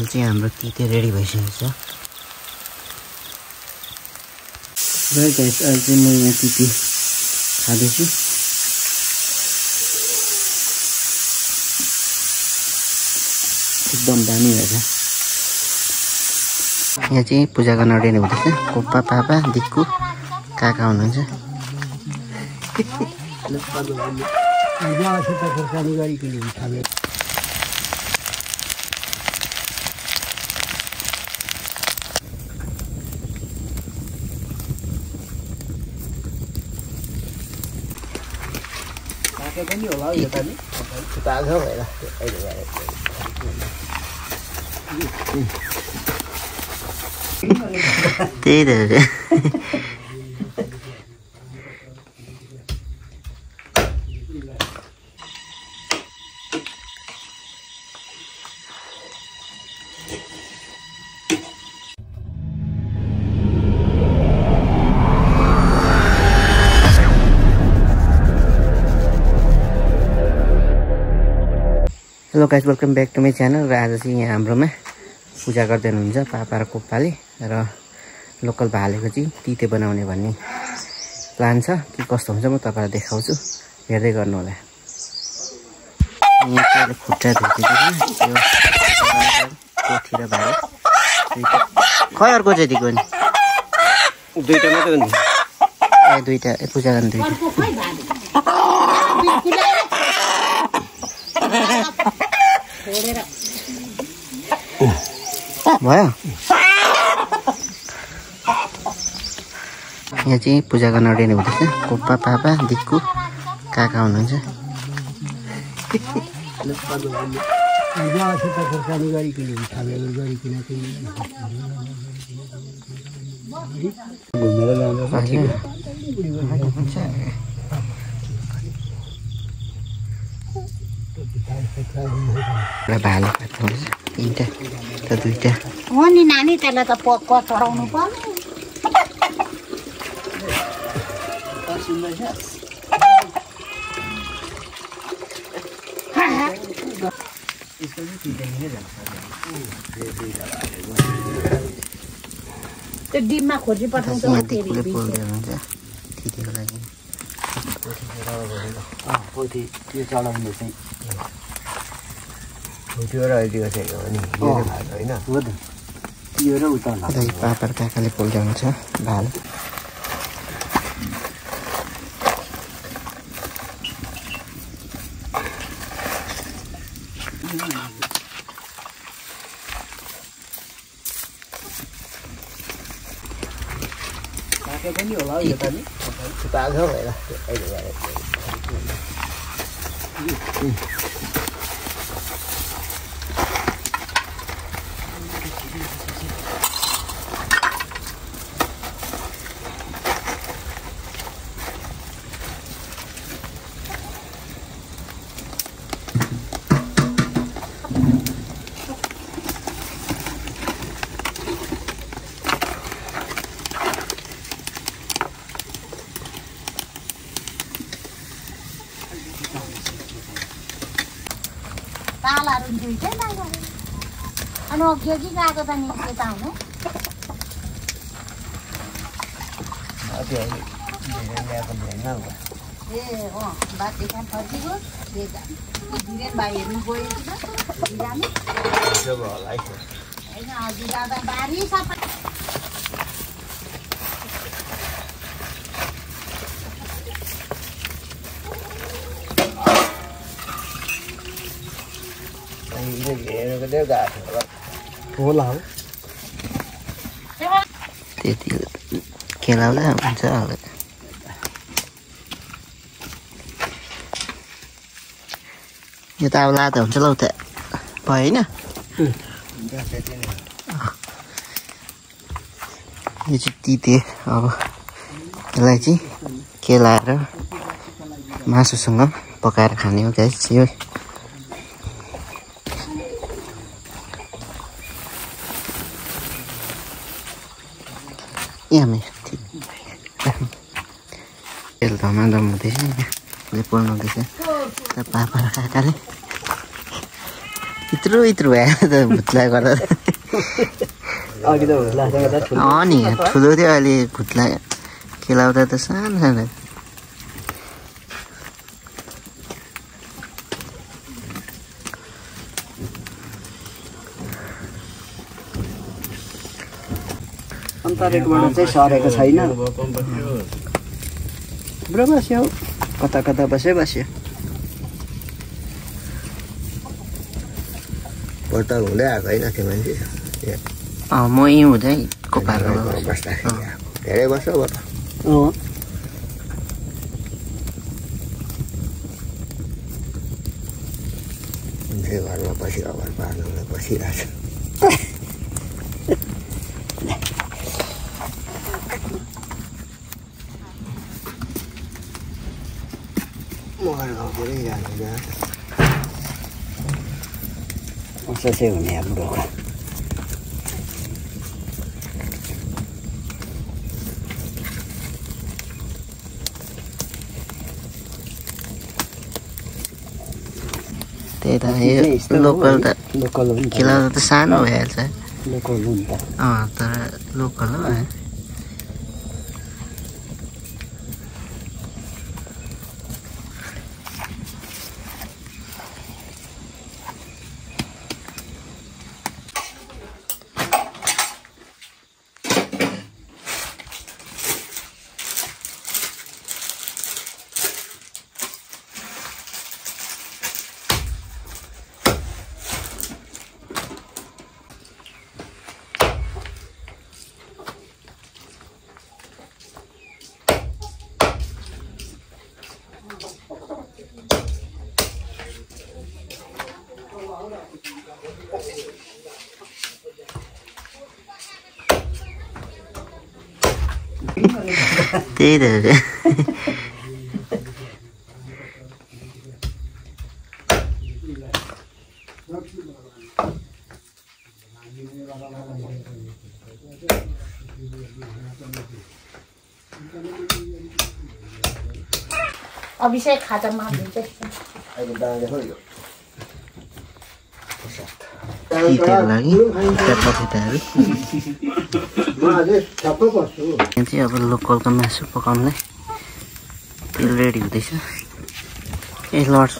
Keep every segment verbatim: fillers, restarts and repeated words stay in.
चाहिँ हाम्रो तिते रेडी भइसकेको छ। ल गाइस अहिले चाहिँ म यहाँ तिते खाँदैछु। एकदम दामी भएछ। यहाँ चाहिँ पूजा गर्न रेडी हुँदैछ। कोप्पा पापा दिक्कु काका हुनुहुन्छ। पनि होला यो पानी ताजा भएर अहिले गएर त्यही त hello guys, welcome back to my channel. र आज चाहिँ यहाँ हाम्रोमा पूजा गर्दै हुनुहुन्छ पापा र कोप्पाले। र लोकल भालेको चाहिँ तिते बनाउने भन्ने प्लान छ। के कस्तो हुन्छ म तपाईँलाई देखाउँछु, हेर्दै गर्नु होला। यहाँ खुट्टा धुइदिएको कोठी र भाले खै अर्को चाहिँ दिएको नि दुईटा मात्रै हुन्छ। ए दुईटा ए पूजा गर्ने दुईटा भयो। यहाँ चाहिँ पूजा गर्न रेडी हुँदैछ। कोप्पा पापा दिक्कु काका हुनुहुन्छ। भाले काट्नुहुन्छ तिनवटा त दुईटा हो नि नानी, त्यसलाई त पक्का चढाउनु पर्ने। त्यो डिममा खोजी पठाउँछ तितेको लागि पोथी त्यो चढाउने चाहिँ त्यो र अहिलेको चाहिँ हो नि होइन हो त त्यो र उता पापा र काकाले पोल्दाउनु छ भाले। काका पनि होला यो पानी ताजा भएर अहिले गएर तालहरू दुइटै लाग्यो। अनि अघि अघि गएको त नि यता हुनु ए अँ बात देखा फर्किगयो। धिरेन भाइ हेर्नु गयो कि होइन अघि जाँदा बारी सबै होला हो त्यति खेलाउँदा हुन्छ होला। यो त अब लाँदा हुन्छ ल उता भयो होइन। यो चाहिँ तिते अब यसलाई चाहिँ केलाएर मासुसँग पकाएर खाने हो गाइस। यो यहाँ तेल धमाधम हुँदैछ, पोल्नु हुँदैछ पापा र काकाले। इत्रु इत्रु भयो त भुत्ला गर्दा अघि त भुत्लासँग त ठुलो अँ नि ठुलो थियो अहिले भुत्ला खेलाउँदा त सानो सानो अन्तरेकबाट चाहिँ सरेको छैन थुप्रो बस्यो कता कता बस्यो बस्यो पर्टल हुँदै आएको होइन त्यो मान्छे अँ म यहीँ हुँदै कोपालो बस्दाखेरि धेरै वर्ष भयो त अँ मान्छे घरमा पछि घर पार्नुलाई बसिरहेको छ मगर गाउँतिरै जानु असोसै हुने हाम्रो त्यही त यो लोकल त लोकल हो नि त खेलाउँदा त सानो भइहाल्छ लोकल हो नि त अँ तर लोकल हो त्यही त अभिषेक खाजा मार्दिन्छ तितेको लागि पेटापेटाहरू यहाँ चाहिँ अब लोकलको मासु पकाउनुलाई तेल रेडी हुँदैछ ए लड्छ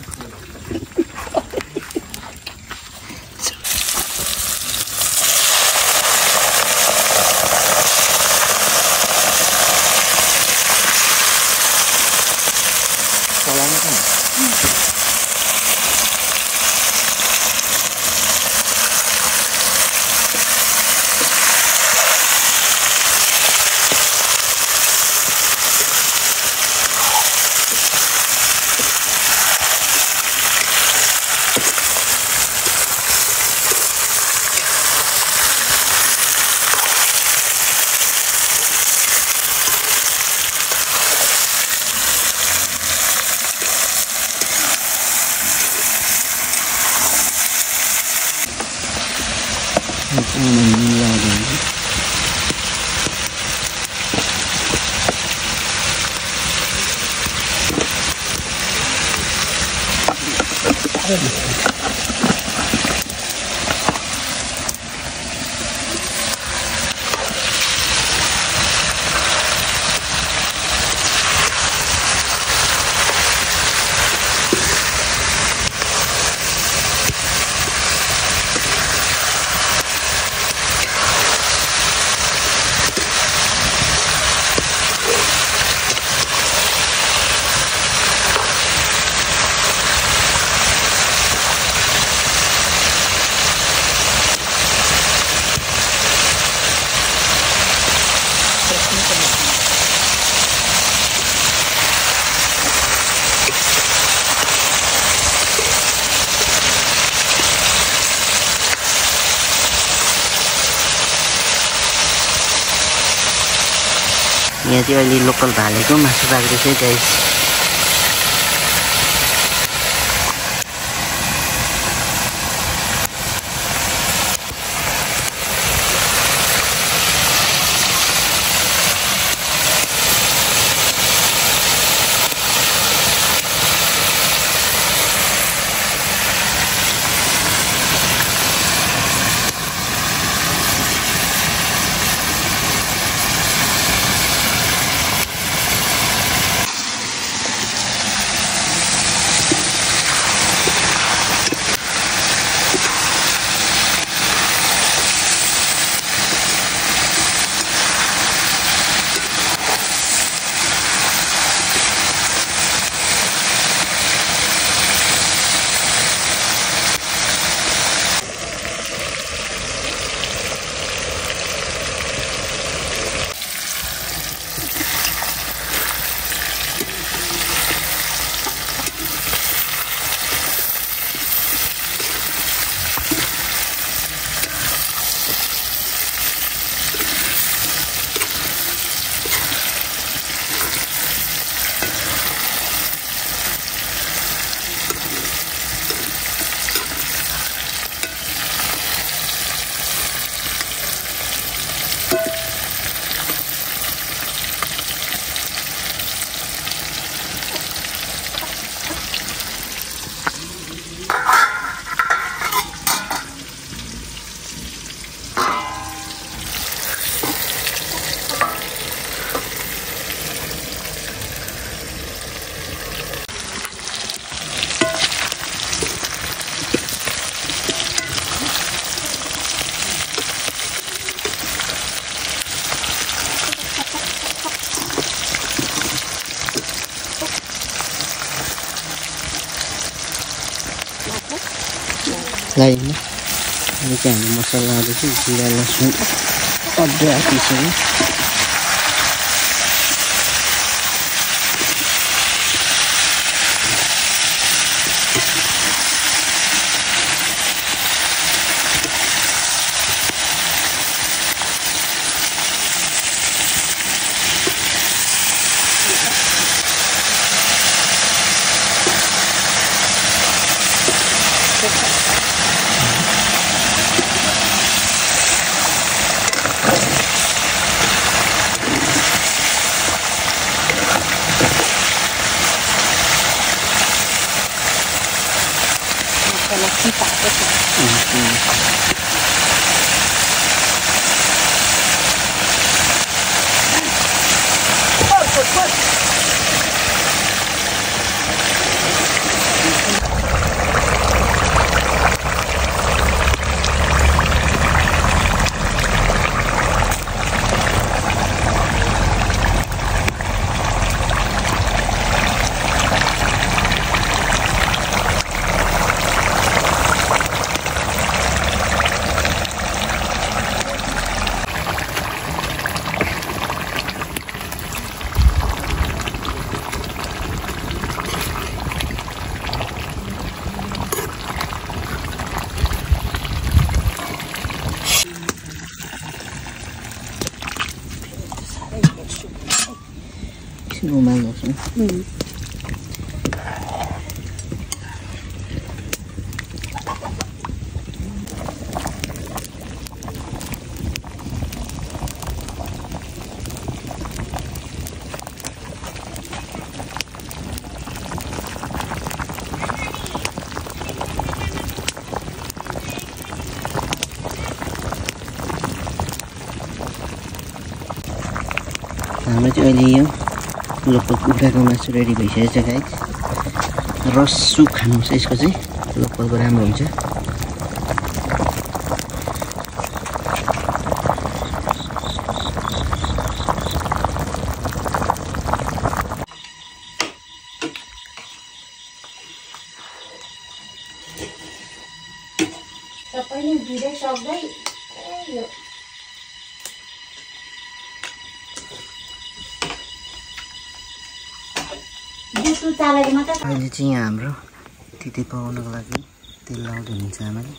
यहाँ चाहिँ अहिले लोकल भालेको मासु पाक्दैछ गाइस लगाइदिनु अनि चाहिँ हामी मसला हाल्दैछु जिरा लसुन अदुवा पिसेर रुमाल गर्छौँ हाम्रो चाहिँ अहिले यो लोकल कुखुराको मासु रेडी भइसकेको छ गाइस रस सुप खानुहोस् यसको चाहिँ लोकलको राम्रो हुन्छ सबैले भिडियो सक्दै यो अहिले चाहिँ यहाँ हाम्रो तिते पकाउनको लागि तेल लाउँदै हुनुहुन्छ आमाले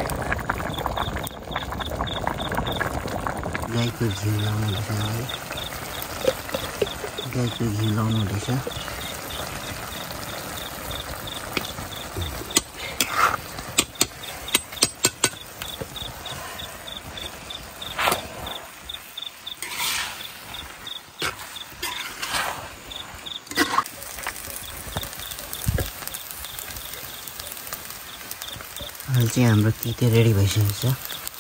गाईको घिउ लाउनु पर्छ। गाईको घिउ लाउनु हुँदैछ। अहिले चाहिँ हाम्रो तिते रेडी भइसकेको छ।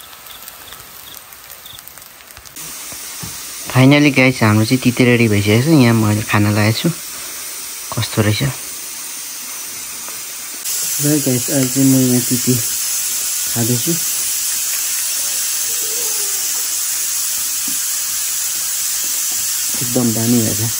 फाइनली गाइस हाम्रो चाहिँ तिते रेडी भइसकेको छ। यहाँ मैले खाना लगाएको छु, कस्तो रहेछ। र गाइस अहिले चाहिँ म यहाँ तिते खाँदैछु। एकदम दामी भएछ।